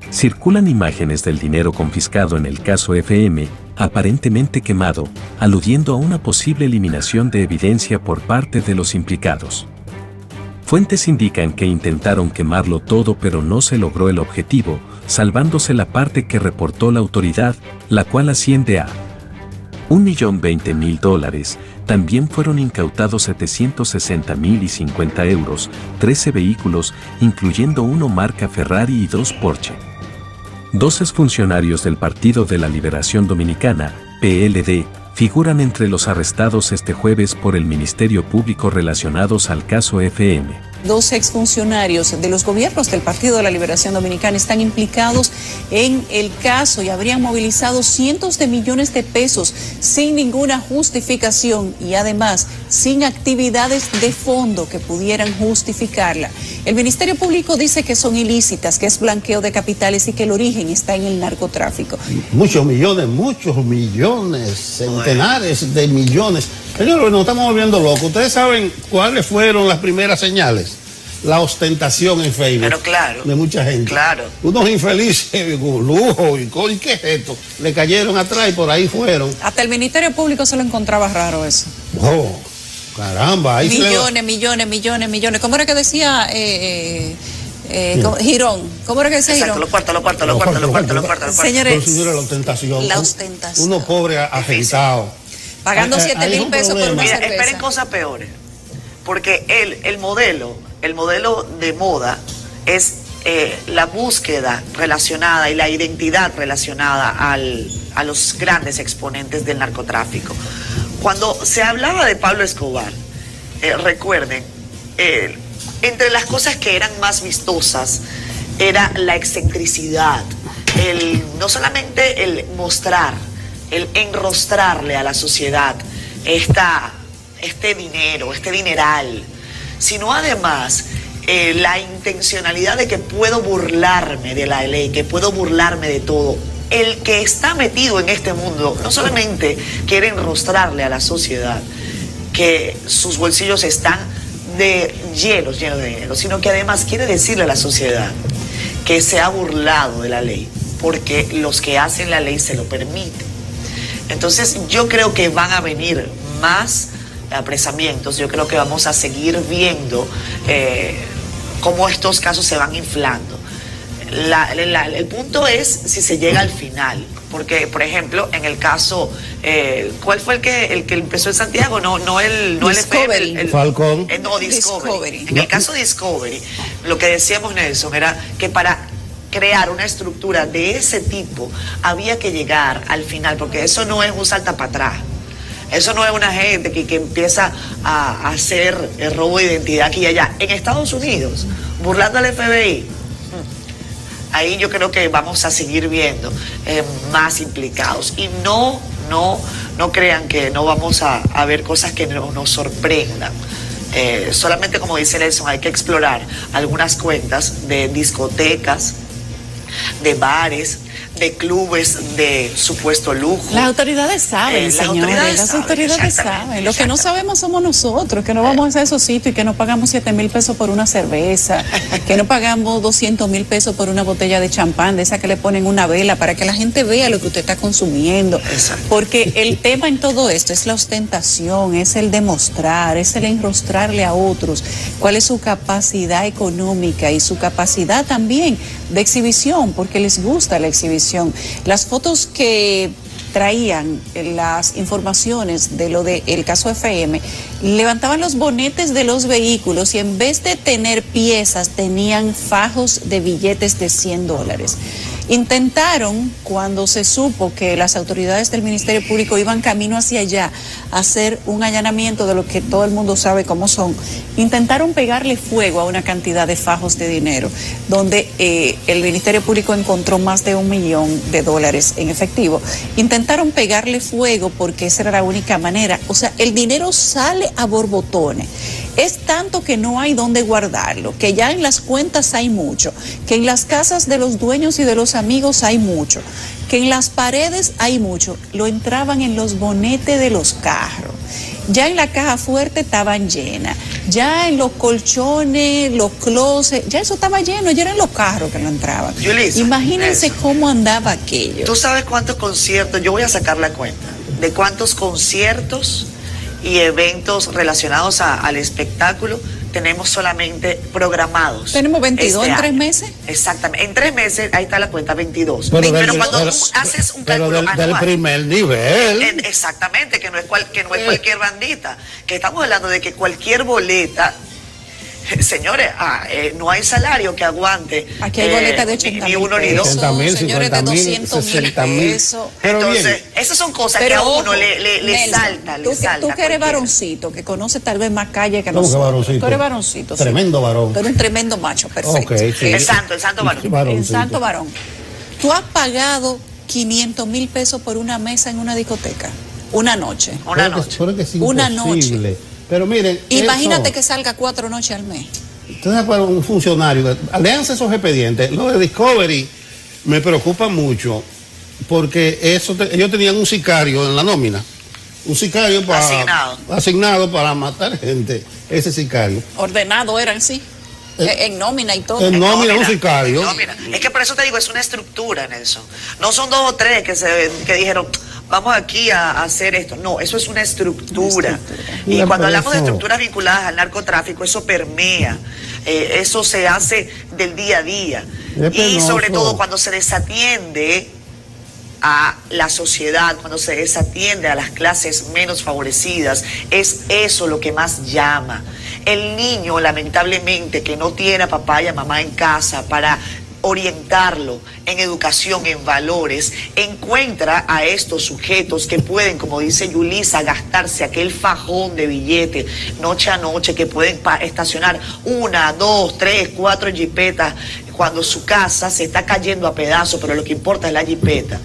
circulan imágenes del dinero confiscado en el caso FM, aparentemente quemado, aludiendo a una posible eliminación de evidencia por parte de los implicados. Fuentes indican que intentaron quemarlo todo pero no se logró el objetivo, salvándose la parte que reportó la autoridad, la cual asciende a $1.020.000. También fueron incautados €760.050, 13 vehículos, incluyendo uno marca Ferrari y 2 Porsche. 12 funcionarios del Partido de la Liberación Dominicana, PLD, figuran entre los arrestados este jueves por el Ministerio Público relacionados al caso FM. 2 exfuncionarios de los gobiernos del Partido de la Liberación Dominicana están implicados en el caso y habrían movilizado cientos de millones de pesos sin ninguna justificación y además sin actividades de fondo que pudieran justificarla. El Ministerio Público dice que son ilícitas, que es blanqueo de capitales y que el origen está en el narcotráfico. Muchos millones, centenares de millones. Señores, nos estamos volviendo locos. ¿Ustedes saben cuáles fueron las primeras señales? La ostentación en Facebook. Pero claro, de mucha gente. Claro. Unos infelices, con lujo y ¿qué es esto? Le cayeron atrás y por ahí fueron. Hasta el Ministerio Público se lo encontraba raro eso. Oh, caramba. Ahí millones. ¿Cómo era que decía Girón? ¿Cómo era que decía Girón? Lo cuarto. Señores, la ostentación. La ostentación. Uno pobre agentado. Pagando 7.000 pesos por una cerveza. Esperen cosas peores. Porque el modelo de moda es la búsqueda relacionada y la identidad relacionada a los grandes exponentes del narcotráfico. Cuando se hablaba de Pablo Escobar, recuerden, entre las cosas que eran más vistosas era la excentricidad, no solamente el mostrar, el enrostrarle a la sociedad este dinero, este dineral, sino además la intencionalidad de que puedo burlarme de la ley, que puedo burlarme de todo. El que está metido en este mundo no solamente quiere enrostrarle a la sociedad que sus bolsillos están llenos de dinero, sino que además quiere decirle a la sociedad que se ha burlado de la ley, porque los que hacen la ley se lo permiten. Entonces yo creo que van a venir más apresamientos, yo creo que vamos a seguir viendo cómo estos casos se van inflando. El punto es si se llega al final, porque por ejemplo en el caso, ¿cuál fue el que empezó en Santiago? No el FM, Falcón. Discovery. En el caso de Discovery, lo que decíamos, Nelson, era que para crear una estructura de ese tipo había que llegar al final, porque eso no es un salta para atrás. Eso no es una gente que empieza a hacer el robo de identidad aquí y allá. En Estados Unidos, burlando al FBI, ahí yo creo que vamos a seguir viendo más implicados. Y no crean que no vamos a ver cosas que nos sorprendan. Solamente, como dice Nelson, hay que explorar algunas cuentas de discotecas, de bares, de clubes de supuesto lujo. Las autoridades saben, señores, las autoridades saben. Lo que no sabemos somos nosotros, que no vamos a esos sitios y que no pagamos 7.000 pesos por una cerveza, que no pagamos 200.000 pesos por una botella de champán, de esa que le ponen una vela para que la gente vea lo que usted está consumiendo. Exacto. Porque el tema en todo esto es la ostentación, es el demostrar, es el enrostrarle a otros cuál es su capacidad económica y su capacidad también de exhibición, porque les gusta la exhibición. Las fotos que traían las informaciones de lo del caso FM, levantaban los bonetes de los vehículos y en vez de tener piezas, tenían fajos de billetes de $100. Intentaron, cuando se supo que las autoridades del Ministerio Público iban camino hacia allá a hacer un allanamiento de lo que todo el mundo sabe cómo son, intentaron pegarle fuego a una cantidad de fajos de dinero, donde el Ministerio Público encontró más de $1 millón en efectivo. Intentaron pegarle fuego porque esa era la única manera. O sea, el dinero sale a borbotones. Es tanto que no hay dónde guardarlo, que ya en las cuentas hay mucho, que en las casas de los dueños y de los amigos hay mucho, que en las paredes hay mucho. Lo entraban en los bonetes de los carros. Ya en la caja fuerte estaban llenas, ya en los colchones, los closets, ya eso estaba lleno, ya eran los carros que no entraban. Yulisa, imagínense eso. cómo andaba aquello. ¿Tú sabes cuántos conciertos? Yo voy a sacar la cuenta de cuántos conciertos y eventos relacionados al espectáculo tenemos solamente programados. Tenemos 22 este en 3 año. meses. Exactamente, en 3 meses, ahí está la cuenta, 22. Pero Cuando haces un cálculo del anual, primer nivel. exactamente, que no es cualquier bandita, que estamos hablando de que cualquier boleta, señores, no hay salario que aguante. Aquí hay boletas de 80 ni mil uno ni dos. pesos, 80.000, señores, de 50.000, 200.000 pesos. Pero Entonces, bien, esas son cosas que Pero a uno ojo, le Nelson, salta, le salta. Tú que eres cualquiera. varoncito, que conoce tal vez más calle que ¿cómo que nosotros. varoncito? Tú eres varoncito. sí. Tremendo varón. Tú eres un tremendo macho, perfecto. Ok, sí. El santo varón. El Varoncito. santo varón. Tú has pagado 500.000 pesos por una mesa en una discoteca, una noche. Una noche. Pero que es Una imposible. Pero miren, Imagínate eso, que salga 4 noches al mes. ustedes para un funcionario, léanse esos expedientes. Lo de Discovery me preocupa mucho porque ellos tenían un sicario en la nómina. Un sicario asignado para matar gente. Ese sicario. Ordenado eran, sí. En nómina y todo. En nómina, un sicario. Nómina. Es que por eso te digo, es una estructura, Nelson. No son 2 o 3 que dijeron, vamos aquí a hacer esto. No, eso es una estructura. Y Mira, cuando pero hablamos de eso- estructuras vinculadas al narcotráfico, eso permea. Eso se hace del día a día. Es Y sobre penoso. todo cuando se desatiende a la sociedad, cuando se desatiende a las clases menos favorecidas, es eso lo que más llama. El niño, lamentablemente, que no tiene a papá y a mamá en casa para orientarlo en educación, en valores, encuentra a estos sujetos que pueden, como dice Yulisa, gastarse aquel fajón de billete noche a noche, que pueden estacionar 1, 2, 3, 4 jipetas cuando su casa se está cayendo a pedazos, pero lo que importa es la jipeta.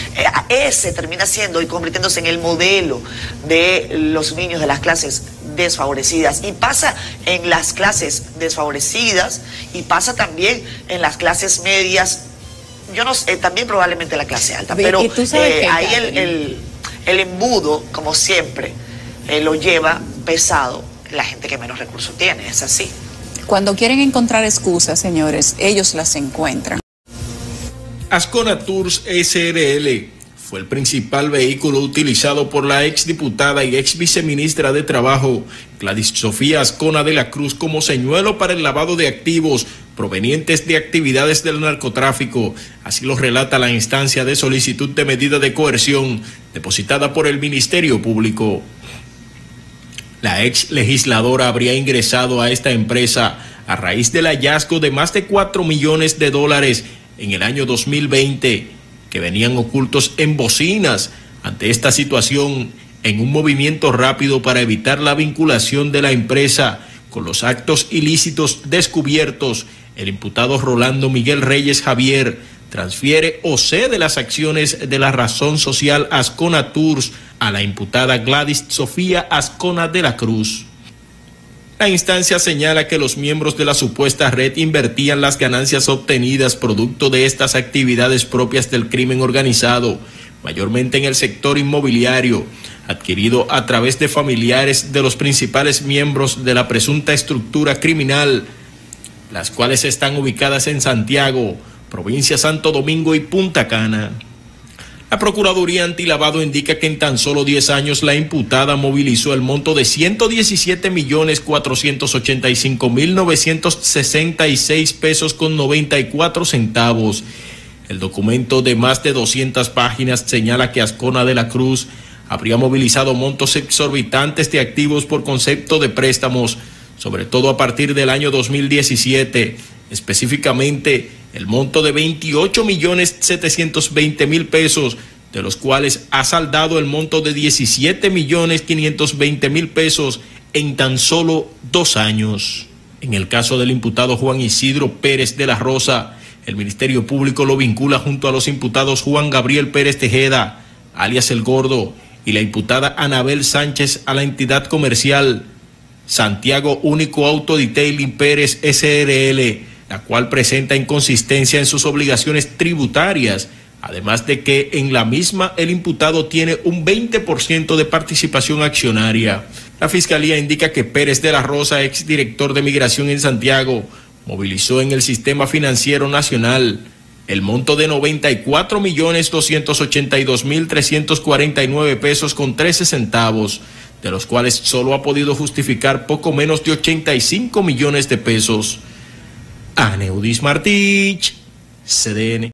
Ese termina siendo y convirtiéndose en el modelo de los niños de las clases desfavorecidas, y pasa en las clases desfavorecidas y pasa también en las clases medias, yo no sé, también probablemente la clase alta, pero ¿Y tú sabes qué, ahí Catherine? el embudo, como siempre, lo lleva pesado la gente que menos recursos tiene, es así. Cuando quieren encontrar excusas, señores, ellos las encuentran. Ascona Tours SRL fue el principal vehículo utilizado por la exdiputada y ex viceministra de Trabajo, Gladys Sofía Ascona de la Cruz, como señuelo para el lavado de activos provenientes de actividades del narcotráfico. Así lo relata la instancia de solicitud de medida de coerción depositada por el Ministerio Público. La ex legisladora habría ingresado a esta empresa a raíz del hallazgo de más de $4 millones en el año 2020, que venían ocultos en bocinas. Ante esta situación, en un movimiento rápido para evitar la vinculación de la empresa con los actos ilícitos descubiertos, el imputado Rolando Miguel Reyes Javier transfiere o cede las acciones de la razón social Ascona Tours a la imputada Gladys Sofía Ascona de la Cruz. La instancia señala que los miembros de la supuesta red invertían las ganancias obtenidas producto de estas actividades propias del crimen organizado, mayormente en el sector inmobiliario, adquirido a través de familiares de los principales miembros de la presunta estructura criminal, las cuales están ubicadas en Santiago, provincia Santo Domingo y Punta Cana. La Procuraduría Antilavado indica que en tan solo 10 años la imputada movilizó el monto de 117.485.966 pesos con 94 centavos. El documento de más de 200 páginas señala que Ascona de la Cruz habría movilizado montos exorbitantes de activos por concepto de préstamos, sobre todo a partir del año 2017, específicamente el monto de 28.720.000 pesos, de los cuales ha saldado el monto de 17.520.000 pesos en tan solo 2 años. En el caso del imputado Juan Isidro Pérez de la Rosa, el Ministerio Público lo vincula junto a los imputados Juan Gabriel Pérez Tejeda, alias El Gordo, y la imputada Anabel Sánchez a la entidad comercial Santiago Único Auto Detailing Pérez SRL, la cual presenta inconsistencia en sus obligaciones tributarias además de que en la misma el imputado tiene un 20% de participación accionaria. La Fiscalía indica que Pérez de la Rosa, exdirector de Migración en Santiago, movilizó en el Sistema Financiero Nacional el monto de 94.282.349 pesos con 13 centavos, de los cuales solo ha podido justificar poco menos de 85 millones de pesos. Aneudis Martich, CDN.